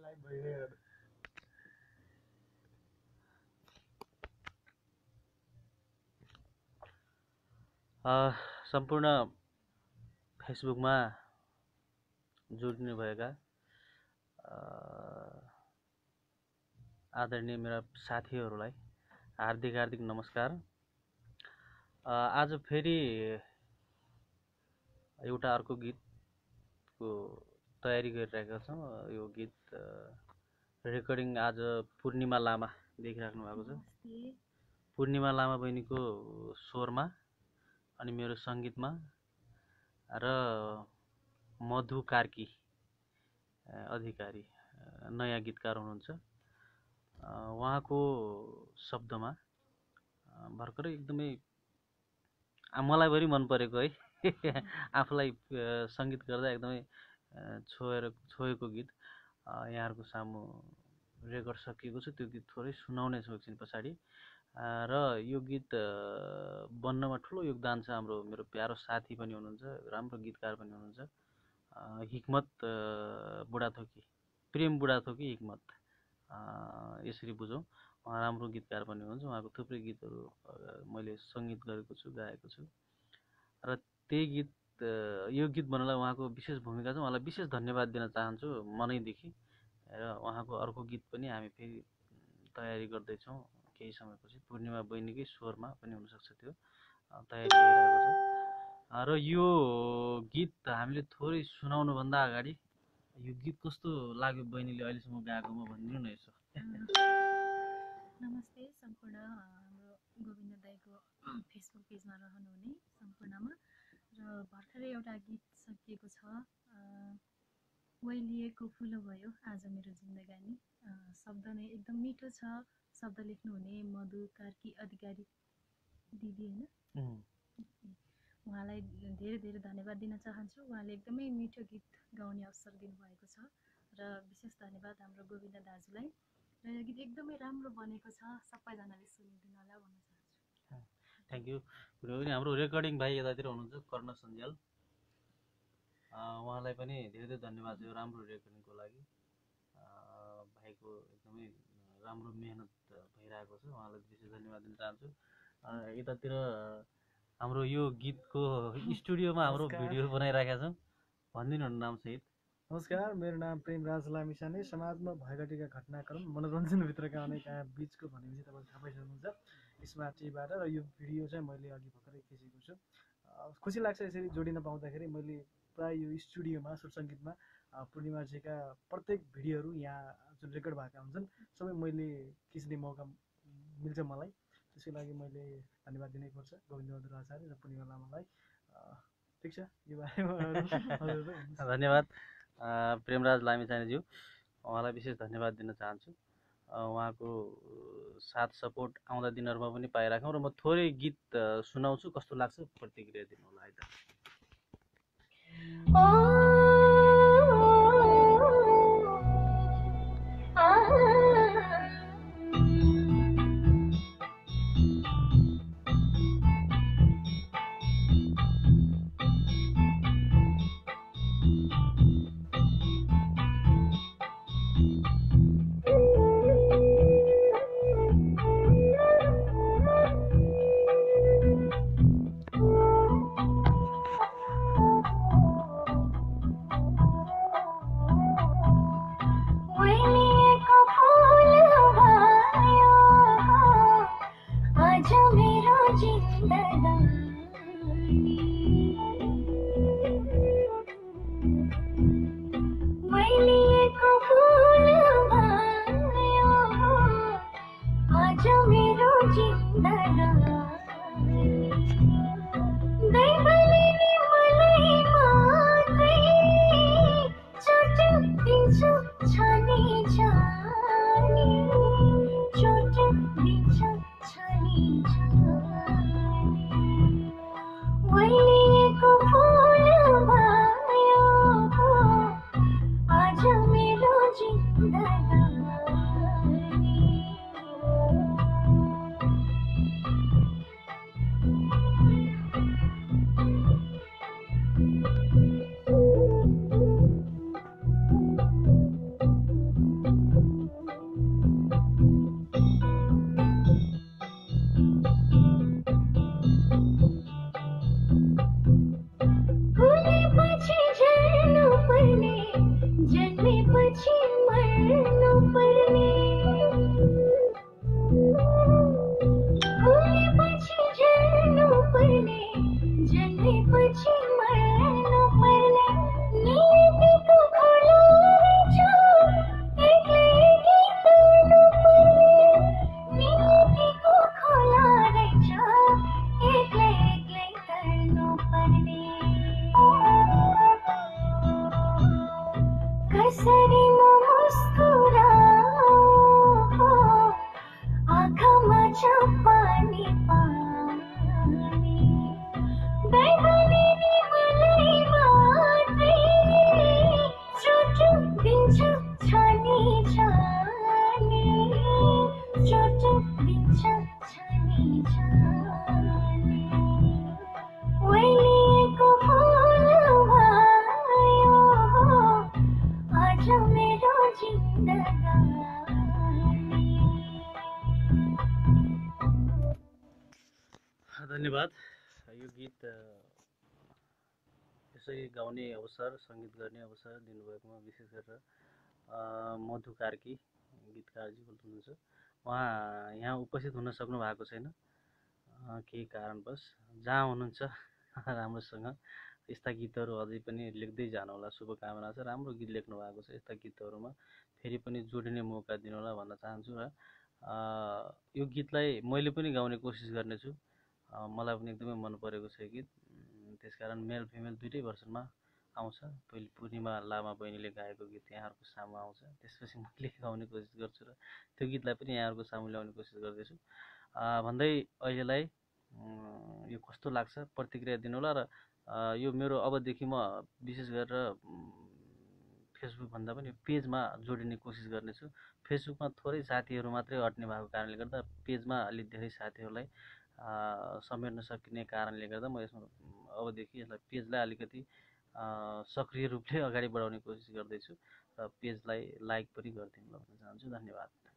सम्पूर्ण फेसबुकमा जोडिनुभएका आदरणीय मेरा साथीहरूलाई हार्दिक हार्दिक नमस्कार। आज फेरि एउटा अर्को गीतको तयारी गरिरहेका छौँ। यो गीत रेकर्डिङ आज पूर्णिमा लामा देखिराख्नु भएको छ। पूर्णिमा लामा बहिनीको स्वरमा अनि मेरो सङ्गीतमा र मधु कार्की अधिकारी नयाँ गीतकार हुनुहुन्छ। उहाँको शब्दमा भर्खरै एकदमै मलाई पनि मन परेको है आफूलाई सङ्गीत गर्दा एकदमै छोएको गीत यहाँहरूको सामु रेकर्ड सकिएको छ। त्यो गीत थोरै सुनाउने छु एकछिन पछाडि। र यो गीत बन्नमा ठुलो योगदान छ मेरो प्यारो साथी पनि हुनुहुन्छ, राम्रो गीतकार पनि हुनुहुन्छ, हिक्मत बुढाथोकी, प्रेम बुढाथोकी हिक्मत, यसरी बुझौँ। उहाँ राम्रो गीतकार पनि हुनुहुन्छ। उहाँको थुप्रै गीतहरू मैले सङ्गीत गरेको छु, गाएको छु र त्यही गीत यो गीत बन्नलाई उहाँको विशेष भूमिका छ। उहाँलाई विशेष धन्यवाद दिन चाहन्छु मनैदेखि। र उहाँको अर्को गीत पनि हामी फेरि तयारी गर्दैछौँ केही समयपछि। पूर्णिमा बहिनीकै स्वरमा पनि हुनसक्छ, त्यो तयारी भइरहेको छ। र यो गीत हामीले थोरै सुनाउनुभन्दा अगाडि यो गीत कस्तो लाग्यो बहिनीले अहिलेसम्म गाएकोमा भनिदिनु न यसो। नमस्ते सम्पूर्ण हाम्रो गोविन्द दाईको फेसबुक पेजमा रहनुहुने सम्पूर्णमा। र भर्खरै एउटा गीत सकिएको छ, ओइलिएको फुलो भयो आज मेरो जिन्दगानी। शब्द नै एकदम मिठो छ। शब्द लेख्नुहुने मधु कार्की अधिकारी दिदी होइन, उहाँलाई धेरै धेरै धन्यवाद दिन चाहन्छु। उहाँले एकदमै मिठो गीत गाउने अवसर दिनुभएको छ र विशेष धन्यवाद हाम्रो गोविन्द दाजुलाई। र यो गीत एकदमै राम्रो बनेको छ, सबैजनाले सुनिदिनु होला भन्न चाहन्छु। Thank you. हाम्रो रेकर्डिङ भाइ यतातिर हुनुहुन्छ कर्ण सञ्जाल, उहाँलाई पनि धेरै धेरै धन्यवाद छ यो राम्रो रेकर्डिङको लागि। भाइको एकदमै राम्रो मेहनत भइरहेको छ, उहाँलाई विशेष धन्यवाद दिन चाहन्छु। यतातिर हाम्रो यो गीतको स्टुडियोमा हाम्रो भिडियो बनाइरहेका छौँ, भनिदिनु नामसहित। नमस्कार, मेरो नाम प्रेमराज लामिछाने। समाजमा भएका घटनाक्रम मनोरञ्जनभित्रका अनेक बिचको भनेपछि तपाईँले थाहा पाइसक्नुहुन्छ स्मार्ट टिभीबाट। र यो भिडियो चाहिँ मैले अघि भर्खरै खिचेको छु। खुसी लाग्छ यसरी जोडिन पाउँदाखेरि। मैले प्राय यो स्टुडियोमा सुर सङ्गीतमा पूर्णिमाजीका प्रत्येक भिडियोहरू यहाँ जुन रेकर्ड भएका हुन्छन् सबै मैले खिच्ने मौका मिल्छ मलाई। त्यसको लागि मैले धन्यवाद दिनै पर्छ गोविन्द बहादुर आचार्य र पूर्णिमा लामालाई। ठिक छ, यो बारेमा धन्यवाद प्रेमराज लामिछानेज्यू, उहाँलाई विशेष धन्यवाद दिन चाहन्छु। उहाँको साथ सपोर्ट आउँदा दिनहरूमा पनि पाइराखौँ। र म थोरै गीत सुनाउँछु, कस्तो लाग्छ प्रतिक्रिया दिनु होला है त। यो गीत यसै गाउने अवसर, सङ्गीत गर्ने अवसर दिनुभएकोमा विशेष गरेर मधु कार्की गीतकारजी हुनुहुन्छ। उहाँ यहाँ उपस्थित हुन सक्नु भएको छैन केही कारणवश। जहाँ हुनुहुन्छ राम्रोसँग यस्ता गीतहरू अझै पनि लेख्दै जानुहोला, शुभकामना छ। राम्रो गीत लेख्नु भएको छ, यस्ता गीतहरूमा फेरि पनि जोडिने मौका दिनुहोला भन्न चाहन्छु। र यो गीतलाई मैले पनि गाउने कोसिस गर्नेछु। मलाई पनि एकदमै मन परेको छ यो गीत। त्यसकारण मेल फिमेल दुइटै भर्सनमा आउँछ। पहिले पूर्णिमा लामा बहिनीले गाएको गीत यहाँहरूको सामु आउँछ, त्यसपछि मैले गाउने कोसिस गर्छु र त्यो गीतलाई पनि यहाँहरूको सामु ल्याउने कोसिस गर्दैछु भन्दै अहिलेलाई यो कस्तो लाग्छ प्रतिक्रिया दिनुहोला। र यो मेरो अबदेखि म विशेष गरेर फेसबुकभन्दा पनि पेजमा जोडिने कोसिस गर्नेछु। फेसबुकमा थोरै साथीहरू मात्रै अट्ने भएको कारणले गर्दा पेजमा अलिक धेरै साथीहरूलाई समेट्न सकिने कारणले गर्दा म यसमा अबदेखि यसलाई पेजलाई अलिकति सक्रिय रूपले अगाडि बढाउने कोसिस गर्दैछु र पेजलाई लाइक पनि गरिदिनु भन्न चाहन्छु। धन्यवाद।